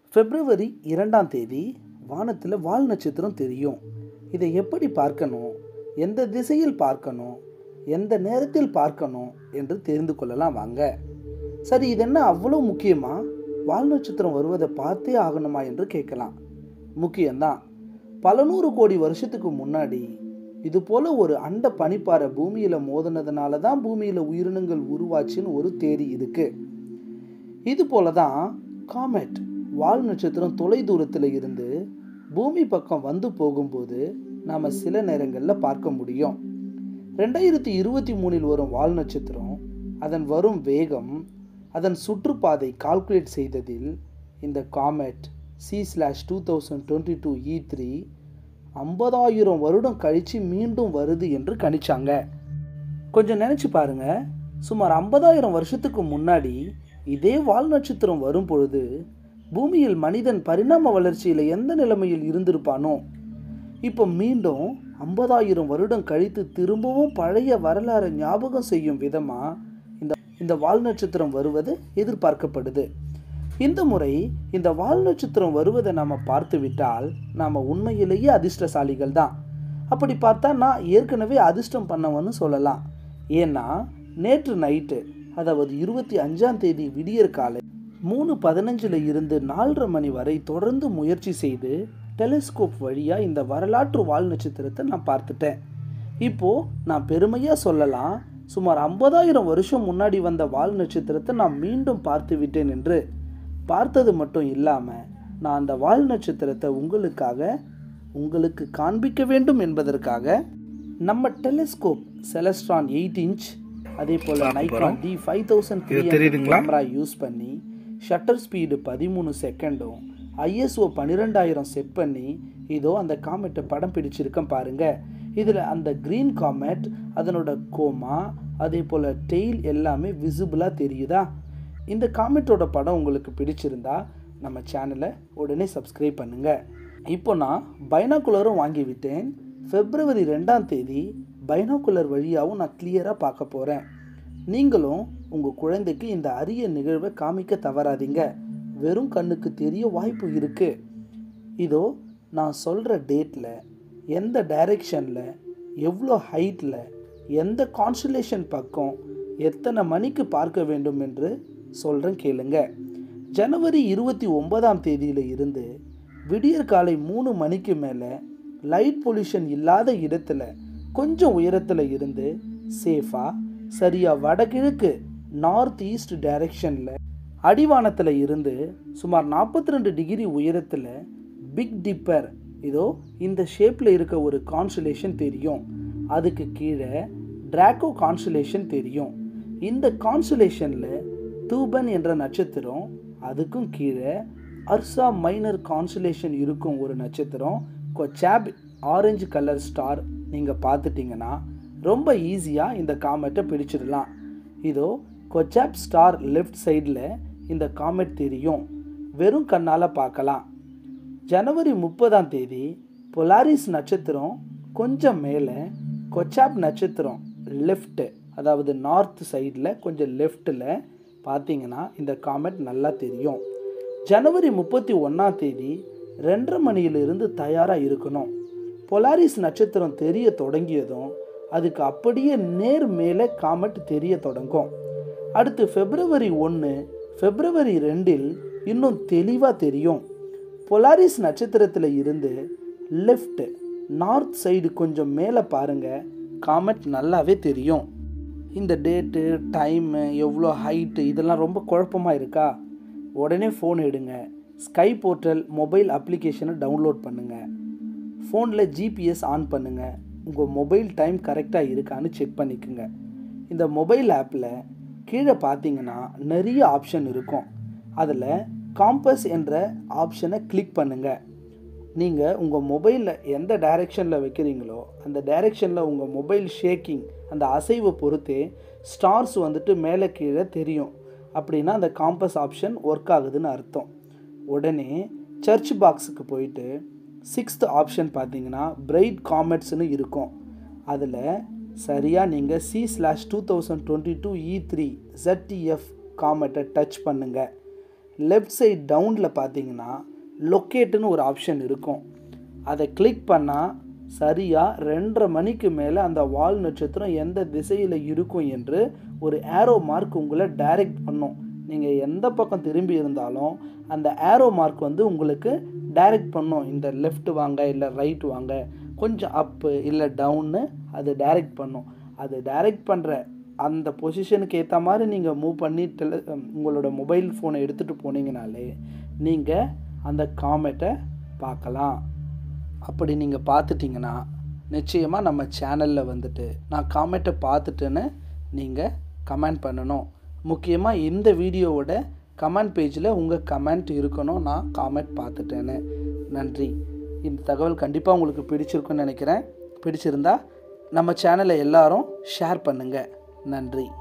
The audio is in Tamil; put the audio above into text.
பிப்ரவரி 2ஆம் தேதி வானத்தில் வால் நட்சத்திரம் தெரியும். இதை எப்படி பார்க்கணும், எந்த திசையில் பார்க்கணும், எந்த நேரத்தில் பார்க்கணும் என்று தெரிந்து கொள்ளலாம் வாங்க. சரி, இது என்ன அவ்வளோ முக்கியமா? வால் நட்சத்திரம் வருவதை பார்த்தே ஆகணுமா என்று கேட்கலாம். முக்கியம்தான். பல நூறு கோடி வருஷத்துக்கு முன்னாடி இது போல ஒரு அண்ட பனிப்பாறை பூமியில் மோதினதுனால தான் பூமியில் உயிரினங்கள் உருவாச்சுன்னு ஒரு தேதி இருக்கு. இது போல தான் காமெட் வால் நட்சத்திரம் தொலை தூரத்தில் இருந்து பூமி பக்கம் வந்து போகும்போது நாம் சில நேரங்களில் பார்க்க முடியும். 2023 வரும் வால் நட்சத்திரம், அதன் வரும் வேகம், அதன் சுற்றுப்பாதை கால்குலேட் செய்ததில் இந்த காமெட் C/2022 E3 50,000 வருடம் கழித்து மீண்டும் வருது என்று கணிச்சாங்க. கொஞ்சம் நினச்சி பாருங்க, சுமார் 50,000 வருஷத்துக்கு முன்னாடி இதே வால் நட்சத்திரம் வரும் பொழுது பூமியில் மனிதன் பரிணாம வளர்ச்சியில் எந்த நிலைமையில் இருந்திருப்பானோ. இப்போ மீண்டும் 50,000 வருடம் கழித்து திரும்பவும் பழைய வரலாறு ஞாபகம் செய்யும் விதமாக இந்த வால் நட்சத்திரம் வருவது எதிர்பார்க்கப்படுது. இந்த முறை இந்த வால் நட்சத்திரம் வருவதை நாம் பார்த்து விட்டால் நாம் உண்மையிலேயே அதிர்ஷ்டசாலிகள் தான். அப்படி பார்த்தா நான் ஏற்கனவே அதிர்ஷ்டம் பண்ணவன்னு சொல்லலாம். ஏன்னா நேற்று நைட்டு, அதாவது 25ஆம் தேதி விடியற் காலை 3:15 இருந்து 4:30 மணி வரை தொடர்ந்து முயற்சி செய்து டெலிஸ்கோப் வழியாக இந்த வரலாற்று வால் நட்சத்திரத்தை நான் பார்த்துட்டேன். இப்போது நான் பெருமையாக சொல்லலாம், சுமார் 50,000 வருஷம் முன்னாடி வந்த வால் நட்சத்திரத்தை நான் மீண்டும் பார்த்து விட்டேன் என்று. பார்த்தது மட்டும் இல்லாமல் நான் அந்த வால் நட்சத்திரத்தை உங்களுக்கு காண்பிக்க வேண்டும் என்பதற்காக நம்ம டெலிஸ்கோப் செலஸ்ட்ரான் 8 இன்ச், அதே போல் நைகான் D5300 கேமரா யூஸ் பண்ணி ஷட்டர் ஸ்பீடு 13 செகண்டும் ISO 12000 செட் பண்ணி இதோ அந்த காமெட்டை படம் பிடிச்சிருக்கேன் பாருங்க. இதில் அந்த க்ரீன் காமெட், அதனோட கோமா, அதே போல் டெய்ல் எல்லாமே விசிபிளாக தெரியுதா? இந்த காமெட்டோட படம் உங்களுக்கு பிடிச்சிருந்தா நம்ம சேனலை உடனே சப்ஸ்கிரைப் பண்ணுங்கள். இப்போ நான் பைனாகுலரும் வாங்கி விட்டேன். பிப்ரவரி 2ஆம் தேதி பைனாகுலர் வழியாகவும் நான் கிளியராக பார்க்க போகிறேன். நீங்களும் உங்கள் குழந்தைக்கு இந்த அரிய நிகழ்வை காமிக்க தவறாதீங்க. வெறும் கண்ணுக்கு தெரிய வாய்ப்பு இருக்குது. இதோ நான் சொல்கிற டேட்டில், எந்த டைரெக்ஷனில், எவ்வளோ ஹைட்டில், எந்த கான்ஸ்டலேஷன் பக்கம், எத்தனை மணிக்கு பார்க்க வேண்டும் என்று சொல்கிறேன் கேளுங்க. ஜனவரி 29ஆம் தேதியில் இருந்து விடியற் காலை 3 மணிக்கு மேலே லைட் பொல்யூஷன் இல்லாத இடத்துல கொஞ்சம் உயரத்தில் இருந்து சேஃபாக சரியாக வடகிழக்கு நார்த் ஈஸ்ட் டைரெக்ஷனில் அடிவானத்தில் இருந்து சுமார் 42 டிகிரி உயரத்தில் பிக் டிப்பர், இதோ இந்த ஷேப்பில் இருக்க ஒரு கான்ஸ்டலேஷன் தெரியும். அதுக்கு கீழே டிராக்கோ கான்ஸ்டலேஷன் தெரியும். இந்த கான்ஸ்டலேஷனில் தூபன் என்ற நட்சத்திரம், அதுக்கும் கீழே அர்சா மைனர் கான்ஸ்டலேஷன் இருக்கும் ஒரு நட்சத்திரம், கொச்சாப் ஆரஞ்சு கலர் ஸ்டார் நீங்கள் பார்த்துட்டிங்கன்னா ரொம்ப ஈஸியாக இந்த காமெட்டை பிடிச்சிடலாம். இதோ கொச்சாப் ஸ்டார் லெஃப்ட் சைடில் இந்த காமெட் தெரியும், வெறும் கண்ணால் பார்க்கலாம். ஜனவரி 30ஆம் தேதி பொலாரிஸ் நட்சத்திரம் கொஞ்சம் மேலே, கொச்சாப் நட்சத்திரம் லெஃப்ட்டு, அதாவது நார்த் சைடில் கொஞ்சம் லெஃப்ட்டில் பார்த்தீங்கன்னா இந்த காமெட் நல்லா தெரியும். ஜனவரி 31ஆம் தேதி 2:30 மணியிலிருந்து தயாராக இருக்கணும். பொலாரிஸ் நட்சத்திரம் தெரிய தொடங்கியதும் அதுக்கு அப்படியே நேர் மேலே காமெட் தெரிய தொடங்கும். அடுத்து பிப்ரவரி 1, பிப்ரவரி 2இல் இன்னும் தெளிவாக தெரியும். பொலாரிஸ் நட்சத்திரத்தில் இருந்து லெஃப்ட் நார்த் சைடு கொஞ்சம் மேலே பாருங்கள், காமெட் நல்லாவே தெரியும். இந்த டேட்டு, டைமு, எவ்வளோ ஹைட்டு, இதெல்லாம் ரொம்ப குழப்பமாக இருக்கா? உடனே ஃபோன் எடுங்க, ஸ்கை போர்ட்டல் மொபைல் அப்ளிகேஷனை டவுன்லோட் பண்ணுங்கள். ஃபோனில் GPS ஆன் பண்ணுங்கள். உங்கள் மொபைல் டைம் கரெக்டாக இருக்கான்னு செக் பண்ணிக்கோங்க. இந்த மொபைல் ஆப்பில் கீழே பார்த்தீங்கன்னா நிறைய ஆப்ஷன் இருக்கும். அதில் காம்பஸ் என்ற ஆப்ஷனை கிளிக் பண்ணுங்கள். நீங்கள் உங்கள் மொபைலில் எந்த டைரெக்ஷனில் வைக்கிறீங்களோ அந்த டைரெக்ஷனில் உங்கள் மொபைல் ஷேக்கிங், அந்த அசைவை பொறுத்தே ஸ்டார்ஸ் வந்துட்டு மேலே கீழே தெரியும். அப்படின்னா அந்த காம்பஸ் ஆப்ஷன் ஒர்க் ஆகுதுன்னு அர்த்தம். உடனே சர்ச் பாக்ஸுக்கு போயிட்டு 6th ஆப்ஷன் பார்த்தீங்கன்னா பிரைட் காமெட்ஸ்னு இருக்கும். அதில் சரியாக நீங்கள் C/2022 E3 ZTF காமெட்டை டச் பண்ணுங்கள். லெஃப்ட் சைட் டவுனில் பார்த்தீங்கன்னா லொக்கேட்டுன்னு ஒரு ஆப்ஷன் இருக்கும். அதை கிளிக் பண்ணால் சரியாக 2:30 மணிக்கு மேலே அந்த வால் நட்சத்திரம் எந்த திசையில் இருக்கும் என்று ஒரு ஏரோ மார்க் உங்களை டைரக்ட் பண்ணும். நீங்கள் எந்த பக்கம் திரும்பி இருந்தாலும் அந்த ஏரோ மார்க் வந்து உங்களுக்கு டைரக்ட் பண்ணும். இந்த லெஃப்ட் வாங்க, இல்லை ரைட் வாங்க, கொஞ்சம் அப்பு இல்லை டவுன்னு அது டைரக்ட் பண்ணும். அது டைரக்ட் பண்ணுற அந்த பொசிஷனுக்கு ஏற்ற மாதிரி நீங்கள் மூவ் பண்ணி உங்களோட மொபைல் ஃபோனை எடுத்துகிட்டு போனீங்கனாலே நீங்கள் அந்த காமெட்டை பார்க்கலாம். அப்படி நீங்கள் பார்த்துட்டிங்கன்னா நிச்சயமாக நம்ம சேனலில் வந்துட்டு நான் காமெட்டை பார்த்துட்டேன்னு நீங்கள் கமெண்ட் பண்ணணும். முக்கியமாக இந்த வீடியோவோட கமெண்ட் பேஜில் உங்கள் கமெண்ட் இருக்கணும், நான் காமெண்ட் பார்த்துட்டேன்னு. நன்றி. இந்த தகவல் கண்டிப்பாக உங்களுக்கு பிடிச்சிருக்குன்னு நினைக்கிறேன். பிடிச்சிருந்தா நம்ம சேனலை எல்லாரும் ஷேர் பண்ணுங்கள். நன்றி.